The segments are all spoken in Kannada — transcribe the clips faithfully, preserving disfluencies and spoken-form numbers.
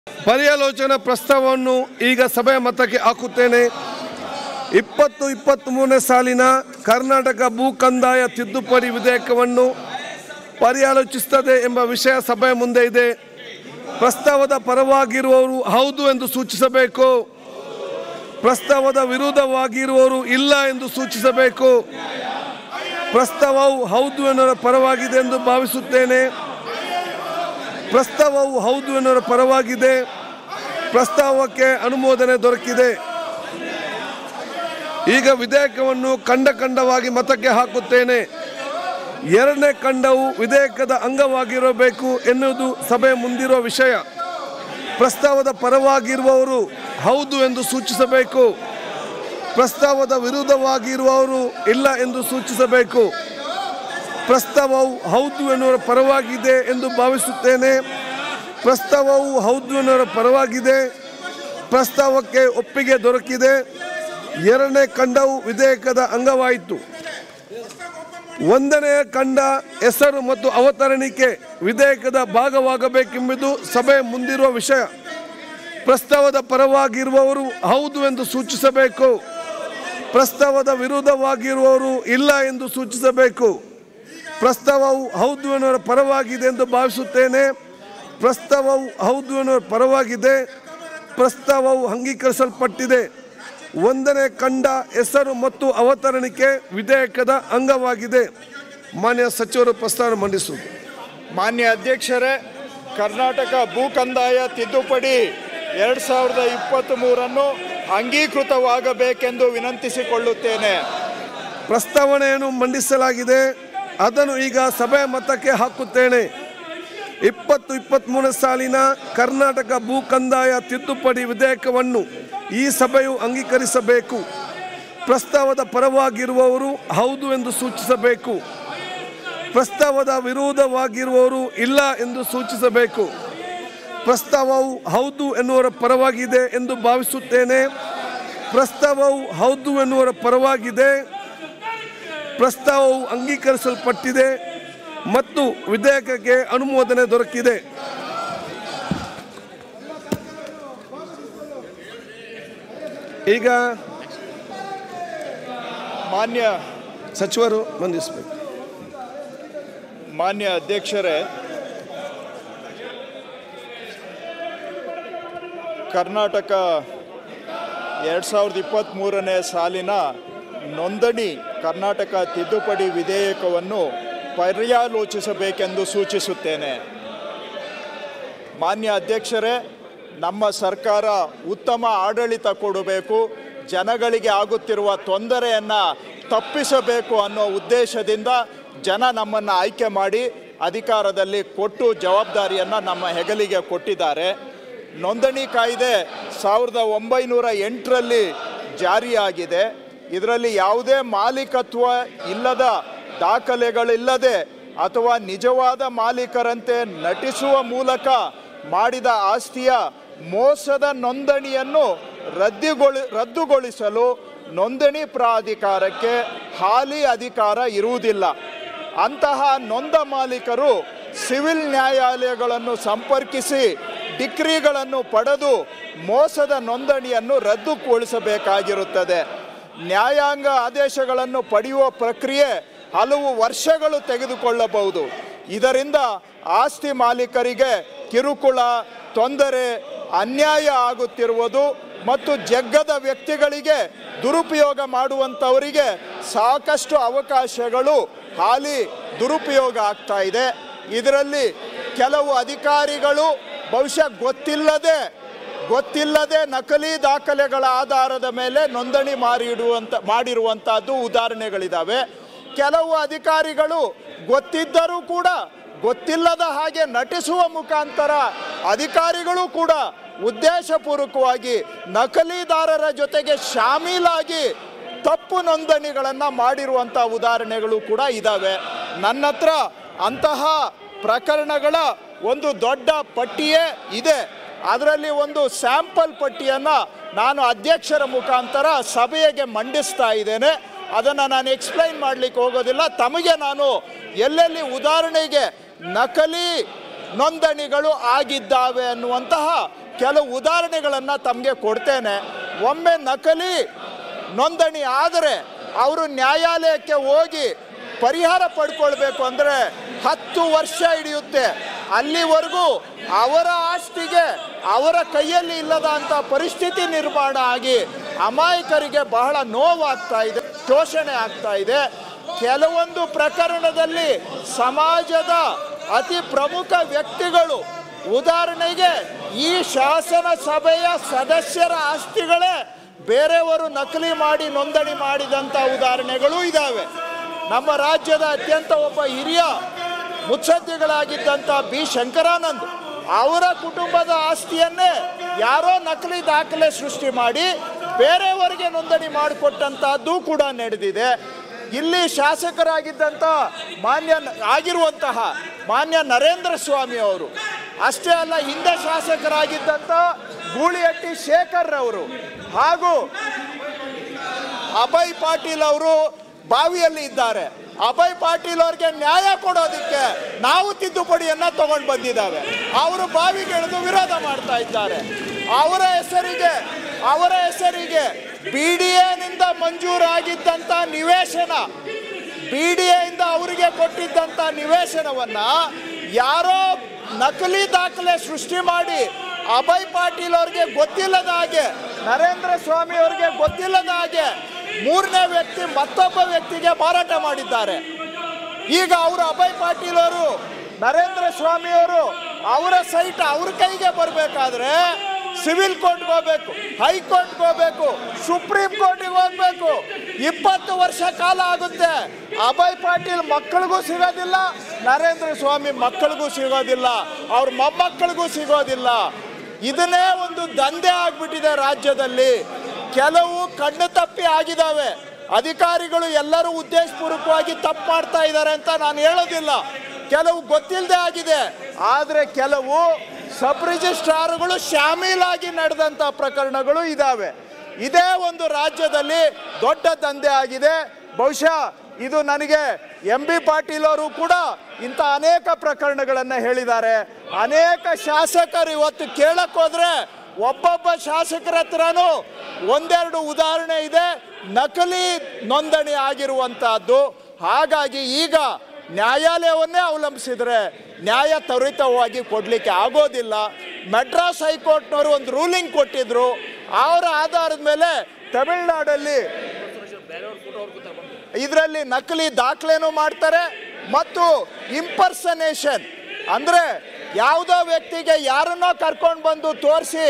ಪರ್ಯಾಲೋಚನಾ ಪ್ರಸ್ತಾವವನ್ನು ಈಗ ಸಭೆಯ ಮತಕ್ಕೆ ಹಾಕುತ್ತೇನೆ. ಇಪ್ಪತ್ತು ಇಪ್ಪತ್ತ್ಮೂರನೇ ಸಾಲಿನ ಕರ್ನಾಟಕ ಭೂ ಕಂದಾಯ ತಿದ್ದುಪಡಿ ವಿಧೇಯಕವನ್ನು ಪರ್ಯಾಲೋಚಿಸುತ್ತದೆ ಎಂಬ ವಿಷಯ ಸಭೆಯ ಮುಂದೆ ಇದೆ. ಪ್ರಸ್ತಾವದ ಪರವಾಗಿರುವವರು ಹೌದು ಎಂದು ಸೂಚಿಸಬೇಕು. ಪ್ರಸ್ತಾವದ ವಿರುದ್ಧವಾಗಿರುವವರು ಇಲ್ಲ ಎಂದು ಸೂಚಿಸಬೇಕು. ಪ್ರಸ್ತಾವವು ಹೌದು ಎನ್ನುವ ಪರವಾಗಿದೆ ಎಂದು ಭಾವಿಸುತ್ತೇನೆ. ಪ್ರಸ್ತಾವವು ಹೌದು ಎನ್ನುವ ಪರವಾಗಿದೆ. ಪ್ರಸ್ತಾವಕ್ಕೆ ಅನುಮೋದನೆ ದೊರಕಿದೆ. ಈಗ ವಿಧೇಯಕವನ್ನು ಖಂಡ ಖಂಡವಾಗಿ ಮತಕ್ಕೆ ಹಾಕುತ್ತೇನೆ. ಎರಡನೇ ಖಂಡವು ವಿಧೇಯಕದ ಅಂಗವಾಗಿರಬೇಕು ಎನ್ನುವುದು ಸಭೆ ಮುಂದಿರುವ ವಿಷಯ. ಪ್ರಸ್ತಾವದ ಪರವಾಗಿರುವವರು ಹೌದು ಎಂದು ಸೂಚಿಸಬೇಕು. ಪ್ರಸ್ತಾವದ ವಿರುದ್ಧವಾಗಿರುವವರು ಇಲ್ಲ ಎಂದು ಸೂಚಿಸಬೇಕು. ಪ್ರಸ್ತಾವವು ಹೌದು ಎನ್ನುವ ಪರವಾಗಿದೆ ಎಂದು ಭಾವಿಸುತ್ತೇನೆ. ಪ್ರಸ್ತಾವವು ಹೌದು ಎನ್ನುವ ಪರವಾಗಿದೆ. ಪ್ರಸ್ತಾವಕ್ಕೆ ಒಪ್ಪಿಗೆ ದೊರಕಿದೆ. ಎರಡನೇ ಖಂಡವು ವಿಧೇಯಕದ ಅಂಗವಾಯಿತು. ಒಂದನೆಯ ಖಂಡ ಹೆಸರು ಮತ್ತು ಅವತರಣಿಕೆ ವಿಧೇಯಕದ ಭಾಗವಾಗಬೇಕೆಂಬುದು ಸಭೆ ಮುಂದಿರುವ ವಿಷಯ. ಪ್ರಸ್ತಾವದ ಪರವಾಗಿರುವವರು ಹೌದು ಎಂದು ಸೂಚಿಸಬೇಕು. ಪ್ರಸ್ತಾವದ ವಿರುದ್ಧವಾಗಿರುವವರು ಇಲ್ಲ ಎಂದು ಸೂಚಿಸಬೇಕು. ಪ್ರಸ್ತಾವವು ಹೌದು ಎನ್ನುವ ಪರವಾಗಿದೆ ಎಂದು ಭಾವಿಸುತ್ತೇನೆ. ಪ್ರಸ್ತಾವವು ಹೌದು ಎನ್ನುವ ಪರವಾಗಿದೆ. ಪ್ರಸ್ತಾವವು ಅಂಗೀಕರಿಸಲ್ಪಟ್ಟಿದೆ. ಒಂದನೇ ಖಂಡ ಹೆಸರು ಮತ್ತು ಅವತರಣಿಕೆ ವಿಧೇಯಕದ ಅಂಗವಾಗಿದೆ. ಮಾನ್ಯ ಸಚಿವರು ಪ್ರಸ್ತಾವ ಮಂಡಿಸುವುದು. ಮಾನ್ಯ ಅಧ್ಯಕ್ಷರೇ, ಕರ್ನಾಟಕ ಭೂ ಕಂದಾಯ ತಿದ್ದುಪಡಿ ಎರಡು ಸಾವಿರದ ಇಪ್ಪತ್ತ್ ಮೂರನ್ನು ಅಂಗೀಕೃತವಾಗಬೇಕೆಂದು ವಿನಂತಿಸಿಕೊಳ್ಳುತ್ತೇನೆ. ಪ್ರಸ್ತಾವನೆಯನ್ನು ಮಂಡಿಸಲಾಗಿದೆ. ಅದನ್ನು ಈಗ ಸಭೆಯ ಮತಕ್ಕೆ ಹಾಕುತ್ತೇನೆ. ಇಪ್ಪತ್ತು ಇಪ್ಪತ್ತ್ಮೂರನೇ ಸಾಲಿನ ಕರ್ನಾಟಕ ಭೂ ಕಂದಾಯ ತಿದ್ದುಪಡಿ ವಿಧೇಯಕವನ್ನು ಈ ಸಭೆಯು ಅಂಗೀಕರಿಸಬೇಕು. ಪ್ರಸ್ತಾವದ ಪರವಾಗಿರುವವರು ಹೌದು ಎಂದು ಸೂಚಿಸಬೇಕು. ಪ್ರಸ್ತಾವದ ವಿರೋಧವಾಗಿರುವವರು ಇಲ್ಲ ಎಂದು ಸೂಚಿಸಬೇಕು. ಪ್ರಸ್ತಾವವು ಹೌದು ಎನ್ನುವರ ಪರವಾಗಿದೆ ಎಂದು ಭಾವಿಸುತ್ತೇನೆ. ಪ್ರಸ್ತಾವವು ಹೌದು ಎನ್ನುವರ ಪರವಾಗಿದೆ. ಪ್ರಸ್ತಾವವು ಅಂಗೀಕರಿಸಲ್ಪಟ್ಟಿದೆ ಮತ್ತು ವಿಧೇಯಕಕ್ಕೆ ಅನುಮೋದನೆ ದೊರಕಿದೆ. ಈಗ ಮಾನ್ಯ ಸಚಿವರು ಮಂಡಿಸಬೇಕು. ಮಾನ್ಯ ಅಧ್ಯಕ್ಷರೇ, ಕರ್ನಾಟಕ ಎರಡು ಸಾವಿರದ ಇಪ್ಪತ್ತ್ಮೂರನೇ ಸಾಲಿನ ನೋಂದಣಿ ಕರ್ನಾಟಕ ತಿದ್ದುಪಡಿ ವಿಧೇಯಕವನ್ನು ಪರ್ಯಾಲೋಚಿಸಬೇಕೆಂದು ಸೂಚಿಸುತ್ತೇನೆ. ಮಾನ್ಯ ಅಧ್ಯಕ್ಷರೇ, ನಮ್ಮ ಸರ್ಕಾರ ಉತ್ತಮ ಆಡಳಿತ ಕೊಡಬೇಕು, ಜನಗಳಿಗೆ ಆಗುತ್ತಿರುವ ತೊಂದರೆಯನ್ನು ತಪ್ಪಿಸಬೇಕು ಅನ್ನೋ ಉದ್ದೇಶದಿಂದ ಜನ ನಮ್ಮನ್ನು ಆಯ್ಕೆ ಮಾಡಿ ಅಧಿಕಾರದಲ್ಲಿ ಕೊಟ್ಟು ಜವಾಬ್ದಾರಿಯನ್ನು ನಮ್ಮ ಹೆಗಲಿಗೆ ಕೊಟ್ಟಿದ್ದಾರೆ. ನೋಂದಣಿ ಕಾಯ್ದೆ ಸಾವಿರದ ಒಂಬೈನೂರ ಎಂಟರಲ್ಲಿ ಜಾರಿಯಾಗಿದೆ. ಇದರಲ್ಲಿ ಯಾವುದೇ ಮಾಲೀಕತ್ವ ಇಲ್ಲದ, ದಾಖಲೆಗಳಿಲ್ಲದೆ ಅಥವಾ ನಿಜವಾದ ಮಾಲೀಕರಂತೆ ನಟಿಸುವ ಮೂಲಕ ಮಾಡಿದ ಆಸ್ತಿಯ ಮೋಸದ ನೋಂದಣಿಯನ್ನು ರದ್ದುಗೊಳಿ ರದ್ದುಗೊಳಿಸಲು ನೋಂದಣಿ ಪ್ರಾಧಿಕಾರಕ್ಕೆ ಹಾಲಿ ಅಧಿಕಾರ ಇರುವುದಿಲ್ಲ. ಅಂತಹ ನೊಂದ ಮಾಲೀಕರು ಸಿವಿಲ್ ನ್ಯಾಯಾಲಯಗಳನ್ನು ಸಂಪರ್ಕಿಸಿ ಡಿಕ್ರಿಗಳನ್ನು ಪಡೆದು ಮೋಸದ ನೋಂದಣಿಯನ್ನು ರದ್ದುಗೊಳಿಸಬೇಕಾಗಿರುತ್ತದೆ. ನ್ಯಾಯಾಂಗ ಆದೇಶಗಳನ್ನು ಪಡೆಯುವ ಪ್ರಕ್ರಿಯೆ ಹಲವು ವರ್ಷಗಳು ತೆಗೆದುಕೊಳ್ಳಬಹುದು. ಇದರಿಂದ ಆಸ್ತಿ ಮಾಲೀಕರಿಗೆ ಕಿರುಕುಳ, ತೊಂದರೆ, ಅನ್ಯಾಯ ಆಗುತ್ತಿರುವುದು ಮತ್ತು ಜಗ್ಗದ ವ್ಯಕ್ತಿಗಳಿಗೆ ದುರುಪಯೋಗ ಮಾಡುವಂಥವರಿಗೆ ಸಾಕಷ್ಟು ಅವಕಾಶಗಳು ಹಾಲಿ ದುರುಪಯೋಗ ಆಗ್ತಾ ಇದೆ. ಇದರಲ್ಲಿ ಕೆಲವು ಅಧಿಕಾರಿಗಳು ಬಹುಶಃ ಗೊತ್ತಿಲ್ಲದೆ ಗೊತ್ತಿಲ್ಲದೆ ನಕಲಿ ದಾಖಲೆಗಳ ಆಧಾರದ ಮೇಲೆ ನೋಂದಣಿ ಮಾಡಿಡುವಂಥ ಮಾಡಿರುವಂಥದ್ದು ಉದಾಹರಣೆಗಳಿದ್ದಾವೆ. ಕೆಲವು ಅಧಿಕಾರಿಗಳು ಗೊತ್ತಿದ್ದರೂ ಕೂಡ ಗೊತ್ತಿಲ್ಲದ ಹಾಗೆ ನಟಿಸುವ ಮುಖಾಂತರ ಅಧಿಕಾರಿಗಳು ಕೂಡ ಉದ್ದೇಶಪೂರ್ವಕವಾಗಿ ನಕಲಿದಾರರ ಜೊತೆಗೆ ಶಾಮೀಲಾಗಿ ತಪ್ಪು ನೋಂದಣಿಗಳನ್ನು ಮಾಡಿರುವಂಥ ಉದಾಹರಣೆಗಳು ಕೂಡ ಇದ್ದಾವೆ. ನನ್ನ ಹತ್ರ ಅಂತಹ ಪ್ರಕರಣಗಳ ಒಂದು ದೊಡ್ಡ ಪಟ್ಟಿಯೇ ಇದೆ. ಅದರಲ್ಲಿ ಒಂದು ಸ್ಯಾಂಪಲ್ ಪಟ್ಟಿಯನ್ನು ನಾನು ಅಧ್ಯಕ್ಷರ ಮುಖಾಂತರ ಸಭೆಗೆ ಮಂಡಿಸ್ತಾ ಇದ್ದೇನೆ. ಅದನ್ನು ನಾನು ಎಕ್ಸ್ಪ್ಲೈನ್ ಮಾಡಲಿಕ್ಕೆ ಹೋಗೋದಿಲ್ಲ. ತಮಗೆ ನಾನು ಎಲ್ಲೆಲ್ಲಿ ಉದಾಹರಣೆಗೆ ನಕಲಿ ನೋಂದಣಿಗಳು ಆಗಿದ್ದಾವೆ ಅನ್ನುವಂತಹ ಕೆಲವು ಉದಾಹರಣೆಗಳನ್ನು ತಮಗೆ ಕೊಡ್ತೇನೆ. ಒಮ್ಮೆ ನಕಲಿ ನೋಂದಣಿ ಆದರೆ ಅವರು ನ್ಯಾಯಾಲಯಕ್ಕೆ ಹೋಗಿ ಪರಿಹಾರ ಪಡ್ಕೊಳ್ಬೇಕು ಅಂದರೆ ಹತ್ತು ವರ್ಷ ಹಿಡಿಯುತ್ತೆ. ಅಲ್ಲಿವರೆಗೂ ಅವರ ಆಸ್ತಿಗೆ ಅವರ ಕೈಯಲ್ಲಿ ಇಲ್ಲದ ಅಂತ ಪರಿಸ್ಥಿತಿ ನಿರ್ಮಾಣ ಆಗಿ ಅಮಾಯಕರಿಗೆ ಬಹಳ ನೋವಾಗ್ತಾ ಇದೆ, ಶೋಷಣೆ ಆಗ್ತಾ ಇದೆ. ಕೆಲವೊಂದು ಪ್ರಕರಣದಲ್ಲಿ ಸಮಾಜದ ಅತಿ ಪ್ರಮುಖ ವ್ಯಕ್ತಿಗಳು, ಉದಾಹರಣೆಗೆ ಈ ಶಾಸನ ಸಭೆಯ ಸದಸ್ಯರ ಆಸ್ತಿಗಳೇ ಬೇರೆಯವರು ನಕಲಿ ಮಾಡಿ ನೋಂದಣಿ ಮಾಡಿದಂಥ ಉದಾಹರಣೆಗಳು ಇದ್ದಾವೆ. ನಮ್ಮ ರಾಜ್ಯದ ಅತ್ಯಂತ ಒಬ್ಬ ಹಿರಿಯ ಮುತ್ಸದ್ದಿಗಳಾಗಿದ್ದಂಥ ಬಿ ಶಂಕರಾನಂದ್ ಅವರ ಕುಟುಂಬದ ಆಸ್ತಿಯನ್ನೇ ಯಾರೋ ನಕಲಿ ದಾಖಲೆ ಸೃಷ್ಟಿ ಮಾಡಿ ಬೇರೆಯವರಿಗೆ ನೋಂದಣಿ ಮಾಡಿಕೊಟ್ಟಂತಹದ್ದು ಕೂಡ ನಡೆದಿದೆ. ಇಲ್ಲಿ ಶಾಸಕರಾಗಿದ್ದಂಥ ಮಾನ್ಯ ಆಗಿರುವಂತಹ ಮಾನ್ಯ ನರೇಂದ್ರ ಸ್ವಾಮಿ ಅವರು ಅಷ್ಟೇ ಅಲ್ಲ, ಹಿಂದೆ ಶಾಸಕರಾಗಿದ್ದಂಥ ಗೂಳಿಹಟ್ಟಿ ಶೇಖರ್ ಅವರು ಹಾಗೂ ಅಭಯ್ ಪಾಟೀಲ್ ಅವರು ಬಾವಿಯಲ್ಲಿ ಇದ್ದಾರೆ. ಅಭಯ್ ಪಾಟೀಲ್ ಅವ್ರಿಗೆ ನ್ಯಾಯ ಕೊಡೋದಕ್ಕೆ ನಾವು ತಿದ್ದುಪಡಿಯನ್ನ ತಗೊಂಡು ಬಂದಿದ್ದಾವೆ. ಅವರು ಬಾವಿಗೆ ಇಳಿದು ವಿರೋಧ ಮಾಡ್ತಾ ಇದ್ದಾರೆ. ಅವರ ಹೆಸರಿಗೆ ಅವರ ಹೆಸರಿಗೆ ಬಿ ಡಿ ಎನಿಂದ ಮಂಜೂರಾಗಿದ್ದಂಥ ನಿವೇಶನ, ಬಿ ಡಿ ಎಯಿಂದ ಅವರಿಗೆ ಕೊಟ್ಟಿದ್ದಂಥ ನಿವೇಶನವನ್ನ ಯಾರೋ ನಕಲಿ ದಾಖಲೆ ಸೃಷ್ಟಿ ಮಾಡಿ ಅಭಯ್ ಪಾಟೀಲ್ ಅವ್ರಿಗೆ ಗೊತ್ತಿಲ್ಲದ ಹಾಗೆ, ನರೇಂದ್ರ ಸ್ವಾಮಿ ಅವ್ರಿಗೆ ಗೊತ್ತಿಲ್ಲದ ಹಾಗೆ ಮೂರನೇ ವ್ಯಕ್ತಿ ಮತ್ತೊಬ್ಬ ವ್ಯಕ್ತಿಗೆ ಮಾರಾಟ ಮಾಡಿದ್ದಾರೆ. ಈಗ ಅವರು ಅಭಯ್ ಪಾಟೀಲ್ ಅವರು ನರೇಂದ್ರ ಸ್ವಾಮಿ ಅವರು ಅವರ ಸೈಟ್ ಅವ್ರ ಕೈಗೆ ಬರಬೇಕಾದ್ರೆ ಸಿವಿಲ್ ಕೋರ್ಟ್ಗೆ ಹೋಗ್ಬೇಕು, ಹೈಕೋರ್ಟ್ಗೆ ಹೋಗ್ಬೇಕು, ಸುಪ್ರೀಂ ಕೋರ್ಟಿಗೆ ಹೋಗ್ಬೇಕು. ಇಪ್ಪತ್ತು ವರ್ಷ ಕಾಲ ಆಗುತ್ತೆ. ಅಭಯ್ ಪಾಟೀಲ್ ಮಕ್ಕಳಿಗೂ ಸಿಗೋದಿಲ್ಲ, ನರೇಂದ್ರ ಸ್ವಾಮಿ ಮಕ್ಕಳಿಗೂ ಸಿಗೋದಿಲ್ಲ, ಅವ್ರ ಮೊಮ್ಮಕ್ಕಳಿಗೂ ಸಿಗೋದಿಲ್ಲ. ಇದನ್ನೇ ಒಂದು ದಂಧೆ ಆಗ್ಬಿಟ್ಟಿದೆ ರಾಜ್ಯದಲ್ಲಿ. ಕೆಲವು ಕಣ್ಣು ತಪ್ಪಿ ಆಗಿದ್ದಾವೆ. ಅಧಿಕಾರಿಗಳು ಎಲ್ಲರೂ ಉದ್ದೇಶಪೂರ್ವಕವಾಗಿ ತಪ್ಪು ಮಾಡ್ತಾ ಇದ್ದಾರೆ ಅಂತ ನಾನು ಹೇಳೋದಿಲ್ಲ, ಕೆಲವು ಗೊತ್ತಿಲ್ಲದೆ ಆಗಿದೆ. ಆದರೆ ಕೆಲವು ಸಬ್ ರಿಜಿಸ್ಟ್ರಾರ್ಗಳು ಶಾಮೀಲಾಗಿ ನಡೆದಂಥ ಪ್ರಕರಣಗಳು ಇದ್ದಾವೆ. ಇದೇ ಒಂದು ರಾಜ್ಯದಲ್ಲಿ ದೊಡ್ಡ ದಂಧೆ ಆಗಿದೆ. ಬಹುಶಃ ಇದು ನನಗೆ ಎಂ ಬಿ ಪಾಟೀಲ್ ಅವರು ಕೂಡ ಇಂಥ ಅನೇಕ ಪ್ರಕರಣಗಳನ್ನು ಹೇಳಿದ್ದಾರೆ. ಅನೇಕ ಶಾಸಕರು ಇವತ್ತು ಕೇಳಕ್ಕೋದ್ರೆ ಒಬ್ಬೊಬ್ಬ ಶಾಸಕರ ಹತ್ರನೂ ಒಂದೆರಡು ಉದಾಹರಣೆ ಇದೆ ನಕಲಿ ನೋಂದಣಿ ಆಗಿರುವಂತಹದ್ದು. ಹಾಗಾಗಿ ಈಗ ನ್ಯಾಯಾಲಯವನ್ನೇ ಅವಲಂಬಿಸಿದ್ರೆ ನ್ಯಾಯ ತ್ವರಿತವಾಗಿ ಕೊಡಲಿಕ್ಕೆ ಆಗೋದಿಲ್ಲ. ಮೆಡ್ರಾಸ್ ಹೈಕೋರ್ಟ್ನವರು ಒಂದು ರೂಲಿಂಗ್ ಕೊಟ್ಟಿದ್ರು. ಅವರ ಆಧಾರದ ಮೇಲೆ ತಮಿಳುನಾಡಲ್ಲಿ ಇದರಲ್ಲಿ ನಕಲಿ ದಾಖಲೆನೂ ಮಾಡ್ತಾರೆ ಮತ್ತು ಇಂಪರ್ಸನೇಷನ್ ಅಂದರೆ ಯಾವುದೋ ವ್ಯಕ್ತಿಗೆ ಯಾರನ್ನೋ ಕರ್ಕೊಂಡು ಬಂದು ತೋರಿಸಿ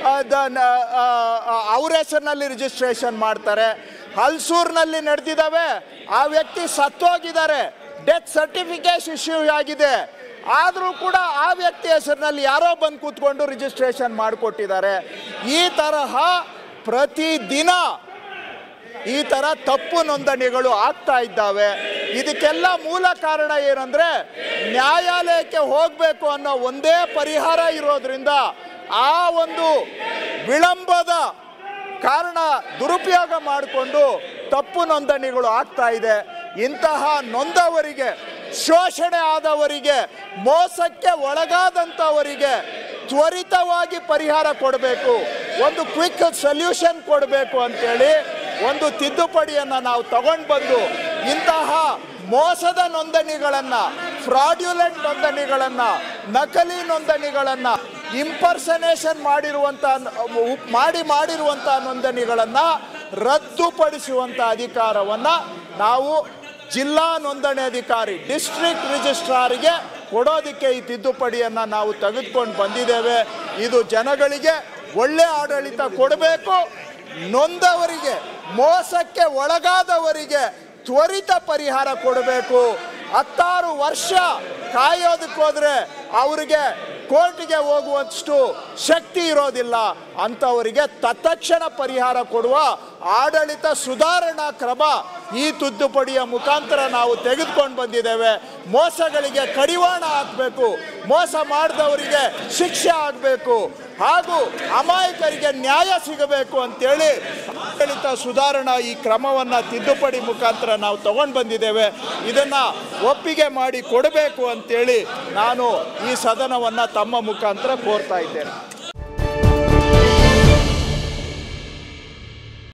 ಅವ್ರ ಹೆಸರಿನಲ್ಲಿ ರಿಜಿಸ್ಟ್ರೇಷನ್ ಮಾಡ್ತಾರೆ. ಹಲ್ಸೂರಿನಲ್ಲಿ ನಡೆದಿದ್ದಾವೆ. ಆ ವ್ಯಕ್ತಿ ಸತ್ತೋಗಿದ್ದಾರೆ, ಡೆತ್ ಸರ್ಟಿಫಿಕೇಟ್ ಇಶ್ಯೂ ಆಗಿದೆ, ಆದರೂ ಕೂಡ ಆ ವ್ಯಕ್ತಿ ಹೆಸರಿನಲ್ಲಿ ಯಾರೋ ಬಂದು ಕೂತ್ಕೊಂಡು ರಿಜಿಸ್ಟ್ರೇಷನ್ ಮಾಡಿಕೊಟ್ಟಿದ್ದಾರೆ. ಈ ತರಹ ಪ್ರತಿದಿನ ಈ ಥರ ತಪ್ಪು ನೋಂದಣಿಗಳು ಆಗ್ತಾ ಇದ್ದಾವೆ. ಇದಕ್ಕೆಲ್ಲ ಮೂಲ ಕಾರಣ ಏನಂದರೆ ನ್ಯಾಯಾಲಯಕ್ಕೆ ಹೋಗಬೇಕು ಅನ್ನೋ ಒಂದೇ ಪರಿಹಾರ ಇರೋದ್ರಿಂದ ಆ ಒಂದು ವಿಳಂಬದ ಕಾರಣ ದುರುಪಯೋಗ ಮಾಡಿಕೊಂಡು ತಪ್ಪು ನೋಂದಣಿಗಳು ಆಗ್ತಾ ಇದೆ. ಇಂತಹ ನೊಂದವರಿಗೆ, ಶೋಷಣೆ ಆದವರಿಗೆ, ಮೋಸಕ್ಕೆ ಒಳಗಾದಂಥವರಿಗೆ ತ್ವರಿತವಾಗಿ ಪರಿಹಾರ ಕೊಡಬೇಕು, ಒಂದು ಕ್ವಿಕ್ ಸೊಲ್ಯೂಷನ್ ಕೊಡಬೇಕು ಅಂತೇಳಿ ಒಂದು ತಿದ್ದುಪಡಿಯನ್ನು ನಾವು ತಗೊಂಡು ಬಂದು ಇಂತಹ ಮೋಸದ ನೋಂದಣಿಗಳನ್ನು, ಫ್ರಾಡ್ಯುಲೆಂಟ್ ನೋಂದಣಿಗಳನ್ನು, ನಕಲಿ ನೋಂದಣಿಗಳನ್ನು, ಇಂಪರ್ಸನೇಷನ್ ಮಾಡಿರುವಂಥ ಮಾಡಿ ಮಾಡಿರುವಂಥ ನೋಂದಣಿಗಳನ್ನು ರದ್ದುಪಡಿಸುವಂಥ ಅಧಿಕಾರವನ್ನು ನಾವು ಜಿಲ್ಲಾ ನೋಂದಣಿ ಅಧಿಕಾರಿ ಡಿಸ್ಟ್ರಿಕ್ಟ್ ರಿಜಿಸ್ಟ್ರಾರ್ಗೆ ಕೊಡೋದಕ್ಕೆ ಈ ತಿದ್ದುಪಡಿಯನ್ನು ನಾವು ತೆಗೆದುಕೊಂಡು ಬಂದಿದ್ದೇವೆ. ಇದು ಜನಗಳಿಗೆ ಒಳ್ಳೆ ಆಡಳಿತ ಕೊಡಬೇಕು, ನೊಂದವರಿಗೆ, ಮೋಸಕ್ಕೆ ಒಳಗಾದವರಿಗೆ ತ್ವರಿತ ಪರಿಹಾರ ಕೊಡಬೇಕು. ಹತ್ತಾರು ವರ್ಷ ಕಾಯೋದಕ್ಕೋದ್ರೆ ಅವರಿಗೆ ಕೋರ್ಟ್ಗೆ ಹೋಗುವಷ್ಟು ಶಕ್ತಿ ಇರೋದಿಲ್ಲ. ಅಂಥವರಿಗೆ ತತ್ಕ್ಷಣ ಪರಿಹಾರ ಕೊಡುವ ಆಡಳಿತ ಸುಧಾರಣಾ ಕ್ರಮ ಈ ತಿದ್ದುಪಡಿಯ ಮುಖಾಂತರ ನಾವು ತೆಗೆದುಕೊಂಡು ಬಂದಿದ್ದೇವೆ. ಮೋಸಗಳಿಗೆ ಕಡಿವಾಣ ಹಾಕಬೇಕು, ಮೋಸ ಮಾಡಿದವರಿಗೆ ಶಿಕ್ಷೆ ಆಗಬೇಕು ಹಾಗೂ ಅಮಾಯಕರಿಗೆ ನ್ಯಾಯ ಸಿಗಬೇಕು ಅಂತೇಳಿ ಆಡಳಿತ ಸುಧಾರಣಾ ಈ ಕ್ರಮವನ್ನು ತಿದ್ದುಪಡಿ ಮುಖಾಂತರ ನಾವು ತಗೊಂಡು ಬಂದಿದ್ದೇವೆ. ಇದನ್ನು ಒಪ್ಪಿಗೆ ಮಾಡಿ ಕೊಡಬೇಕು ಅಂತೇಳಿ ನಾನು ಈ ಸದನವನ್ನು ತಮ್ಮ ಮುಖಾಂತರ ಕೋರ್ತಾ ಇದ್ದೇನೆ.